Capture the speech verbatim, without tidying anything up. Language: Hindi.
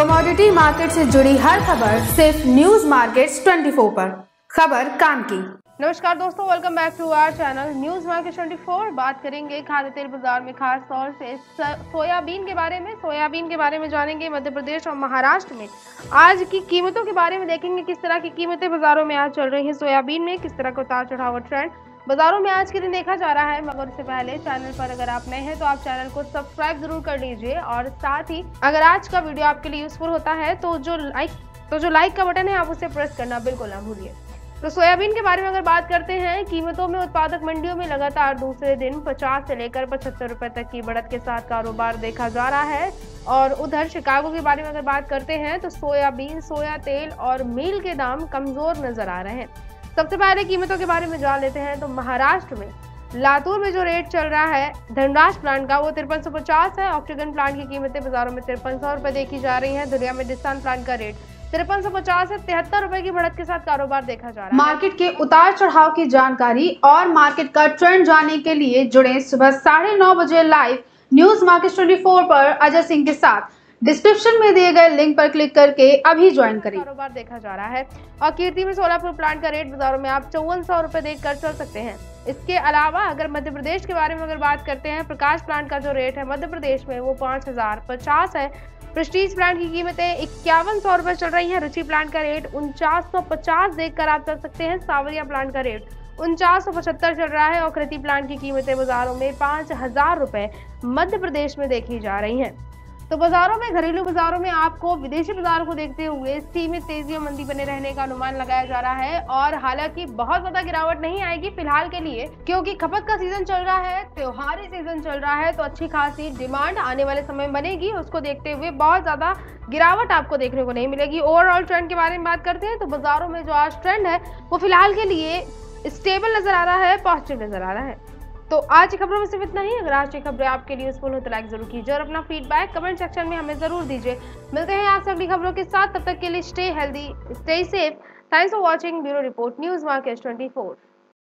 कमोडिटी मार्केट से जुड़ी हर खबर सिर्फ न्यूज मार्केट्स चौबीस पर। खबर काम की। नमस्कार दोस्तों, welcome back to our channel news market चौबीस। बात करेंगे खाद्य तेल बाजार में खास तौर से सोयाबीन के बारे में सोयाबीन के बारे में जानेंगे। मध्य प्रदेश और महाराष्ट्र में आज की कीमतों के बारे में देखेंगे, किस तरह की कीमतें बाजारों में आज चल रही हैं। सोयाबीन में किस तरह का उतार चढ़ाव ट्रेंड बाजारों में आज के दिन देखा जा रहा है। मगर उससे पहले चैनल पर अगर आप नए हैं तो आप चैनल को सब्सक्राइब जरूर कर लीजिए, और साथ ही अगर आज का वीडियो आपके लिए यूजफुल होता है तो जो लाइक तो जो लाइक का बटन है आप उसे प्रेस करना बिल्कुल ना भूलिए। तो सोयाबीन के बारे में अगर बात करते हैं, कीमतों में उत्पादक मंडियों में लगातार दूसरे दिन पचास से लेकर पचहत्तर रुपए तक की बढ़त के साथ कारोबार देखा जा रहा है। और उधर शिकागो के बारे में अगर बात करते हैं तो सोयाबीन, सोया तेल और मील के दाम कमजोर नजर आ रहे हैं। सबसे पहले कीमतों के बारे में जान लेते हैं तो महाराष्ट्र में लातूर में जो रेट चल रहा है धनराज प्लांट का वो तिरपन सौ पचास है। ऑक्सीजन प्लांट की कीमतें बाजारों में तिरपन सौ रुपए देखी जा रही है। दुनिया में डिस्तान प्लांट का रेट तिरपन सौ पचास है। तिहत्तर रुपए की बढ़त के साथ कारोबार देखा जा रहा है। मार्केट के उतार चढ़ाव की जानकारी और मार्केट का ट्रेंड जानने के लिए जुड़े सुबह साढ़े नौ बजे लाइव न्यूज मार्केट चौबीस पर अजय सिंह के साथ। डिस्क्रिप्शन में दिए गए लिंक पर क्लिक करके अभी ज्वाइन करें। कारोबार देखा जा रहा है। और कीर्ति में सोलापुर प्लांट का रेट बाजारों में आप चौवन सौ रुपए देखकर चल सकते हैं। इसके अलावा अगर मध्य प्रदेश के बारे में अगर बात करते हैं, प्रकाश प्लांट का जो रेट है मध्य प्रदेश में वो पाँच हजार पचास है। प्रेस्टीज प्लांट की कीमतें इक्यावन सौ रुपए चल रही है। रुचि प्लांट का रेट उनचास सौ पचास देखकर आप चल सकते हैं। सावरिया प्लांट का रेट उनचास सौ पचहत्तर चल रहा है। और कृति प्लांट की कीमतें बाजारों में पाँच हजार रुपए मध्य प्रदेश में देखी जा रही हैं। तो बाजारों में, घरेलू बाजारों में आपको विदेशी बाजार को देखते हुए सीमित तेजी और मंदी बने रहने का अनुमान लगाया जा रहा है। और हालांकि बहुत ज्यादा गिरावट नहीं आएगी फिलहाल के लिए, क्योंकि खपत का सीजन चल रहा है, त्योहारी सीजन चल रहा है, तो अच्छी खासी डिमांड आने वाले समय में बनेगी। उसको देखते हुए बहुत ज्यादा गिरावट आपको देखने को नहीं मिलेगी। ओवरऑल ट्रेंड के बारे में बात करते हैं तो बाजारों में जो आज ट्रेंड है वो फिलहाल के लिए स्टेबल नजर आ रहा है, पॉजिटिव नजर आ रहा है। तो आज की खबरों में सिर्फ इतना ही। अगर आज की खबरें आपके लिए यूजफुल हो तो लाइक जरूर कीजिए और अपना फीडबैक कमेंट सेक्शन में हमें जरूर दीजिए। मिलते हैं आपसे अगली खबरों के साथ, तब तक के लिए stay healthy, stay safe. Thanks for watching. Bureau report news market चौबीस।